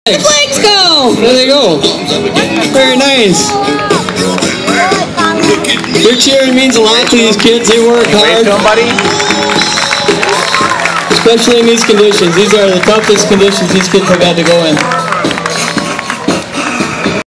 The flags go! There they go. Very nice. Your cheering means a lot to these kids. They work hard. Especially in these conditions. These are the toughest conditions these kids have had to go in.